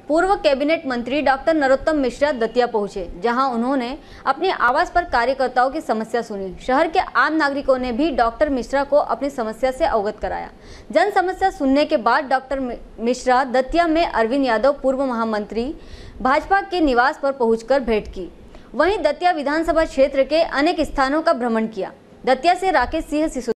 पूर्व कैबिनेट मंत्री डॉक्टर नरोत्तम मिश्रा दतिया पहुंचे, जहां उन्होंने अपने आवास पर कार्यकर्ताओं की समस्या सुनी। शहर के आम नागरिकों ने भी डॉक्टर मिश्रा को अपनी समस्या से अवगत कराया। जन समस्या सुनने के बाद डॉक्टर मिश्रा दतिया में अरविंद यादव पूर्व महामंत्री भाजपा के निवास पर पहुंचकर भेंट की। वहीं दतिया विधानसभा क्षेत्र के अनेक स्थानों का भ्रमण किया। दतिया से राकेश सिंह।